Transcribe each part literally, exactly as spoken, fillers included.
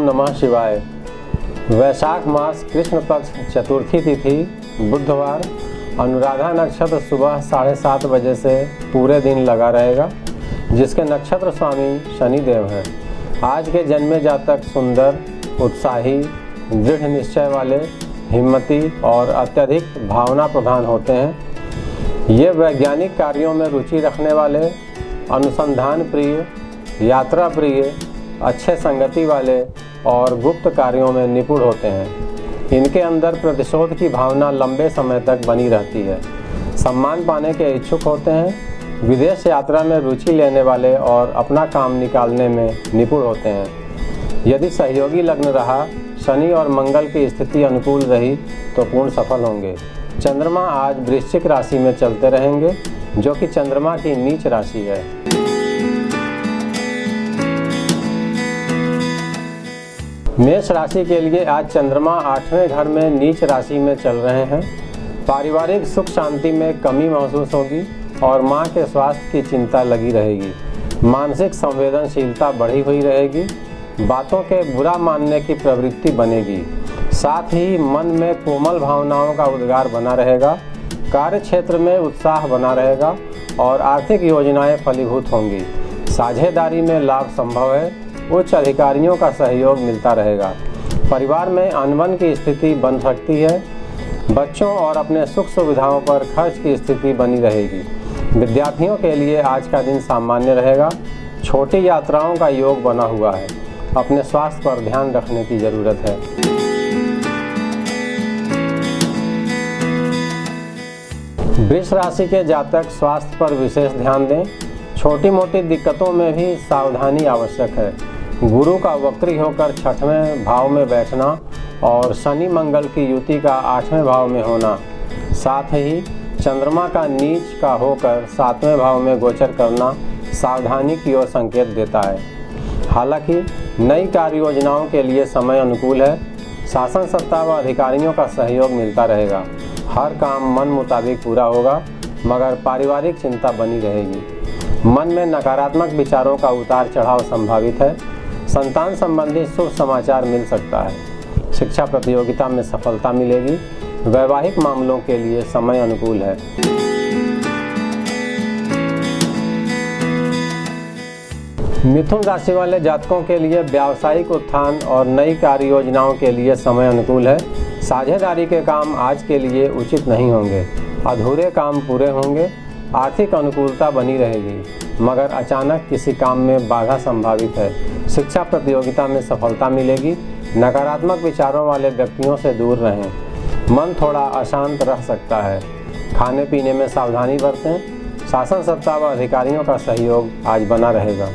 नमः शिवाय। वैशाख मास कृष्ण पक्ष चतुर्थी तिथि बुधवार, अनुराधा नक्षत्र सुबह साढ़े सात बजे से पूरे दिन लगा रहेगा, जिसके नक्षत्र स्वामी शनि देव हैं। आज के जन्मे जातक सुंदर, उत्साही, दृढ़ निश्चय वाले, हिम्मती और अत्यधिक भावना प्रधान होते हैं। ये वैज्ञानिक कार्यों में रुचि रखने वाले, अनुसंधान प्रिय, यात्रा प्रिय, अच्छे संगति वाले और गुप्त कार्यों में निपुण होते हैं। इनके अंदर प्रतिशोध की भावना लंबे समय तक बनी रहती है। सम्मान पाने के इच्छुक होते हैं। विदेश यात्रा में रुचि लेने वाले और अपना काम निकालने में निपुण होते हैं। यदि सहयोगी लग्न रहा, शनि और मंगल की स्थिति अनुकूल रही तो पूर्ण सफल होंगे। चंद्रमा आज वृश्चिक राशि में चलते रहेंगे, जो कि चंद्रमा की नीच राशि है। मेष राशि के लिए आज चंद्रमा आठवें घर में नीच राशि में चल रहे हैं। पारिवारिक सुख शांति में कमी महसूस होगी और मां के स्वास्थ्य की चिंता लगी रहेगी। मानसिक संवेदनशीलता बढ़ी हुई रहेगी। बातों के बुरा मानने की प्रवृत्ति बनेगी। साथ ही मन में कोमल भावनाओं का उद्गार बना रहेगा। कार्य क्षेत्र में उत्साह बना रहेगा और आर्थिक योजनाएं फलीभूत होंगी। साझेदारी में लाभ संभव है। उच्च अधिकारियों का सहयोग मिलता रहेगा। परिवार में अनबन की स्थिति बन सकती है। बच्चों और अपने सुख सुविधाओं पर खर्च की स्थिति बनी रहेगी। विद्यार्थियों के लिए आज का दिन सामान्य रहेगा। छोटी यात्राओं का योग बना हुआ है। अपने स्वास्थ्य पर ध्यान रखने की जरूरत है। वृष राशि के जातक स्वास्थ्य पर विशेष ध्यान दें। छोटी मोटी दिक्कतों में भी सावधानी आवश्यक है। गुरु का वक्री होकर छठवें भाव में बैठना और शनि मंगल की युति का आठवें भाव में होना, साथ ही चंद्रमा का नीच का होकर सातवें भाव में गोचर करना सावधानी की ओर संकेत देता है। हालांकि नई कार्य योजनाओं के लिए समय अनुकूल है। शासन सत्ता व अधिकारियों का सहयोग मिलता रहेगा। हर काम मन मुताबिक पूरा होगा, मगर पारिवारिक चिंता बनी रहेगी। मन में नकारात्मक विचारों का उतार चढ़ाव संभावित है। संतान संबंधी शुभ समाचार मिल सकता है। शिक्षा प्रतियोगिता में सफलता मिलेगी। वैवाहिक मामलों के लिए समय अनुकूल है। मिथुन राशि वाले जातकों के लिए व्यावसायिक उत्थान और नई कार्य योजनाओं के लिए समय अनुकूल है। साझेदारी के काम आज के लिए उचित नहीं होंगे। अधूरे काम पूरे होंगे। आर्थिक अनुकूलता बनी रहेगी, मगर अचानक किसी काम में बाधा संभावित है। शिक्षा प्रतियोगिता में सफलता मिलेगी। नकारात्मक विचारों वाले व्यक्तियों से दूर रहें। मन थोड़ा अशांत रह सकता है। खाने पीने में सावधानी बरतें। शासन सत्ता व अधिकारियों का सहयोग आज बना रहेगा।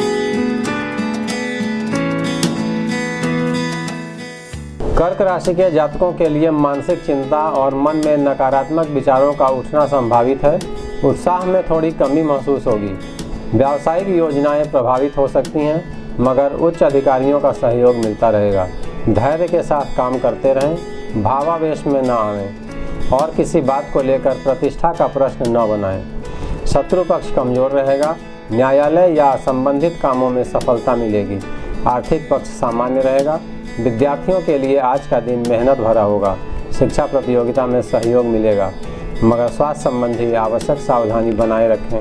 कर्क राशि के जातकों के लिए मानसिक चिंता और मन में नकारात्मक विचारों का उठना संभावित है। उत्साह में थोड़ी कमी महसूस होगी। व्यावसायिक योजनाएं प्रभावित हो सकती हैं, मगर उच्च अधिकारियों का सहयोग मिलता रहेगा। धैर्य के साथ काम करते रहें। भावावेश में न आवें और किसी बात को लेकर प्रतिष्ठा का प्रश्न न बनाएं। शत्रु पक्ष कमजोर रहेगा। न्यायालय या संबंधित कामों में सफलता मिलेगी। आर्थिक पक्ष सामान्य रहेगा। विद्यार्थियों के लिए आज का दिन मेहनत भरा होगा। शिक्षा प्रतियोगिता में सहयोग मिलेगा, मगर स्वास्थ्य संबंधी आवश्यक सावधानी बनाए रखें।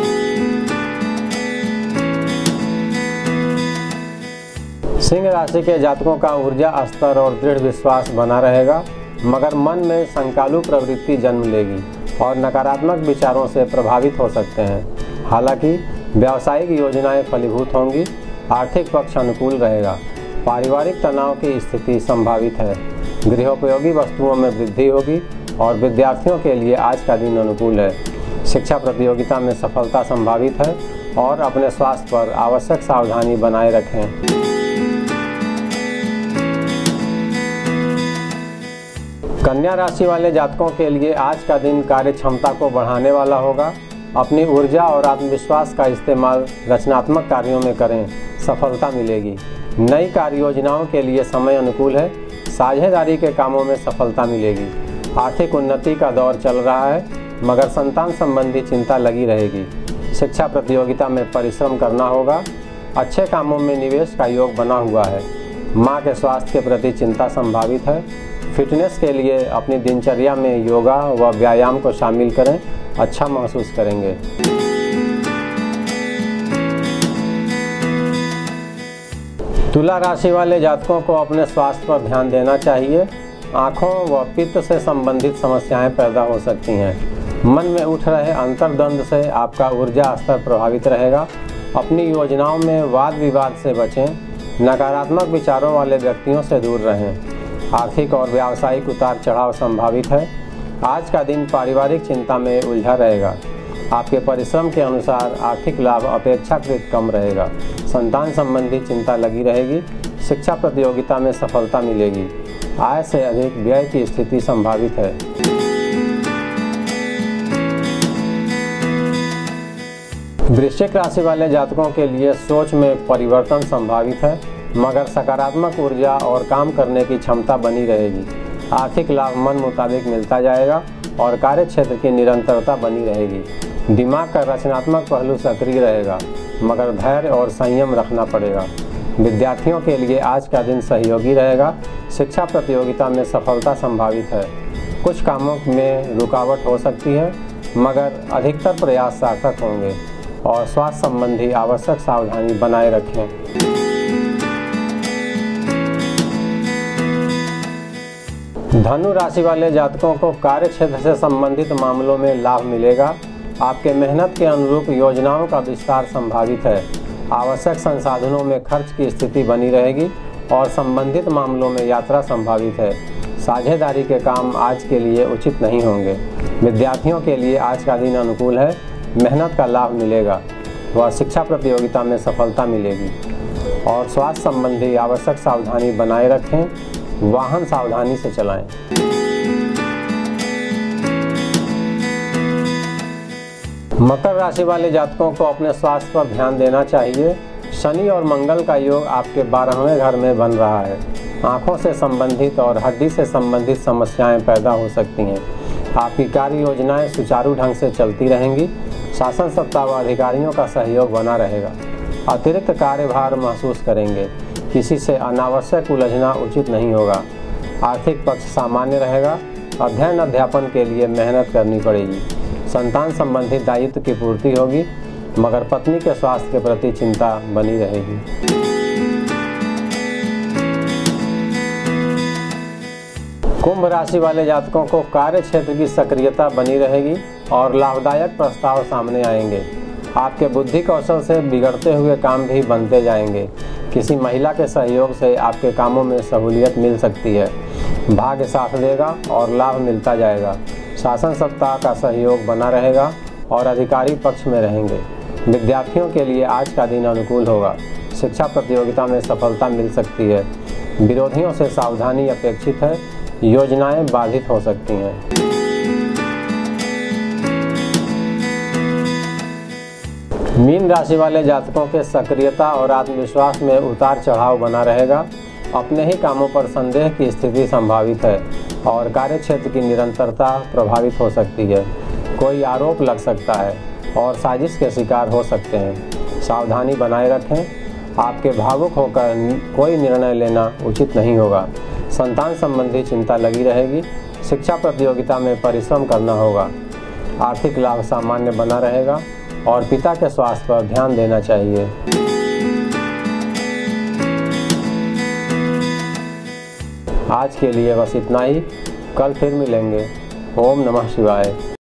सिंह राशि के जातकों का ऊर्जा स्तर और दृढ़ विश्वास बना रहेगा, मगर मन में संकालु प्रवृत्ति जन्म लेगी और नकारात्मक विचारों से प्रभावित हो सकते हैं। हालांकि व्यावसायिक योजनाएं फलीभूत होंगी। आर्थिक पक्ष अनुकूल रहेगा। पारिवारिक तनाव की स्थिति संभावित है। गृहोपयोगी वस्तुओं में वृद्धि होगी और विद्यार्थियों के लिए आज का दिन अनुकूल है। शिक्षा प्रतियोगिता में सफलता संभावित है और अपने स्वास्थ्य पर आवश्यक सावधानी बनाए रखें। कन्या राशि वाले जातकों के लिए आज का दिन कार्य क्षमता को बढ़ाने वाला होगा। अपनी ऊर्जा और आत्मविश्वास का इस्तेमाल रचनात्मक कार्यों में करें। सफलता मिलेगी। नई कार्य योजनाओं के लिए समय अनुकूल है। साझेदारी के कामों में सफलता मिलेगी। आर्थिक उन्नति का दौर चल रहा है, मगर संतान संबंधी चिंता लगी रहेगी। शिक्षा प्रतियोगिता में परिश्रम करना होगा। अच्छे कामों में निवेश का योग बना हुआ है। माँ के स्वास्थ्य के प्रति चिंता संभावित है। फिटनेस के लिए अपनी दिनचर्या में योगा व व्यायाम को शामिल करें, अच्छा महसूस करेंगे। तुला राशि वाले जातकों को अपने स्वास्थ्य पर ध्यान देना चाहिए। आँखों व पित्त से संबंधित समस्याएं पैदा हो सकती हैं। मन में उठ रहे अंतर्द्वंद से आपका ऊर्जा स्तर प्रभावित रहेगा। अपनी योजनाओं में वाद विवाद से बचें। नकारात्मक विचारों वाले व्यक्तियों से दूर रहें। आर्थिक और व्यावसायिक उतार चढ़ाव संभावित है। आज का दिन पारिवारिक चिंता में उलझा रहेगा। आपके परिश्रम के अनुसार आर्थिक लाभ अपेक्षाकृत कम रहेगा। संतान संबंधी चिंता लगी रहेगी। शिक्षा प्रतियोगिता में सफलता मिलेगी। आय से अधिक व्यय की स्थिति संभावित है। वृश्चिक राशि वाले जातकों के लिए सोच में परिवर्तन संभावित है, मगर सकारात्मक ऊर्जा और काम करने की क्षमता बनी रहेगी। आर्थिक लाभ मन मुताबिक मिलता जाएगा और कार्य क्षेत्र की निरंतरता बनी रहेगी। दिमाग का रचनात्मक पहलू सक्रिय रहेगा, मगर धैर्य और संयम रखना पड़ेगा। विद्यार्थियों के लिए आज का दिन सहयोगी रहेगा। शिक्षा प्रतियोगिता में सफलता संभावित है। कुछ कामों में रुकावट हो सकती है, मगर अधिकतर प्रयास सार्थक होंगे और स्वास्थ्य संबंधी आवश्यक सावधानी बनाए रखें। धनु राशि वाले जातकों को कार्य क्षेत्र से संबंधित मामलों में लाभ मिलेगा। आपके मेहनत के अनुरूप योजनाओं का विस्तार संभावित है। आवश्यक संसाधनों में खर्च की स्थिति बनी रहेगी और संबंधित मामलों में यात्रा संभावित है। साझेदारी के काम आज के लिए उचित नहीं होंगे। विद्यार्थियों के लिए आज का दिन अनुकूल है। मेहनत का लाभ मिलेगा व शिक्षा प्रतियोगिता में सफलता मिलेगी और स्वास्थ्य संबंधी आवश्यक सावधानी बनाए रखें। वाहन सावधानी से चलाएं। मकर राशि वाले जातकों को अपने स्वास्थ्य पर ध्यान देना चाहिए। शनि और मंगल का योग आपके बारहवें घर में बन रहा है। आँखों से संबंधित और हड्डी से संबंधित समस्याएं पैदा हो सकती हैं। आपकी कार्य योजनाएं सुचारू ढंग से चलती रहेंगी। शासन सत्ता व अधिकारियों का सहयोग बना रहेगा। अतिरिक्त कार्यभार महसूस करेंगे। किसी से अनावश्यक उलझना उचित नहीं होगा। आर्थिक पक्ष सामान्य रहेगा। अध्ययन अध्यापन के लिए मेहनत करनी पड़ेगी। संतान संबंधी दायित्व की पूर्ति होगी, मगर पत्नी के स्वास्थ्य के प्रति चिंता बनी रहेगी। कुंभ राशि वाले जातकों को कार्य क्षेत्र की सक्रियता बनी रहेगी और लाभदायक प्रस्ताव सामने आएंगे। आपके बुद्धि कौशल से बिगड़ते हुए काम भी बनते जाएंगे। किसी महिला के सहयोग से आपके कामों में सहूलियत मिल सकती है। भाग्य साथ देगा और लाभ मिलता जाएगा। शासन सत्ता का सहयोग बना रहेगा और अधिकारी पक्ष में रहेंगे। विद्यार्थियों के लिए आज का दिन अनुकूल होगा। शिक्षा प्रतियोगिता में सफलता मिल सकती है। विरोधियों से सावधानी अपेक्षित है। योजनाएं बाधित हो सकती हैं। मीन राशि वाले जातकों के सक्रियता और आत्मविश्वास में उतार चढ़ाव बना रहेगा। अपने ही कामों पर संदेह की स्थिति संभावित है और कार्यक्षेत्र की निरंतरता प्रभावित हो सकती है। कोई आरोप लग सकता है और साजिश के शिकार हो सकते हैं। सावधानी बनाए रखें। आपके भावुक होकर कोई निर्णय लेना उचित नहीं होगा। संतान संबंधी चिंता लगी रहेगी। शिक्षा प्रतियोगिता में परिश्रम करना होगा। आर्थिक लाभ सामान्य बना रहेगा और पिता के स्वास्थ्य पर ध्यान देना चाहिए। आज के लिए बस इतना ही। कल फिर मिलेंगे। ओम नमः शिवाय।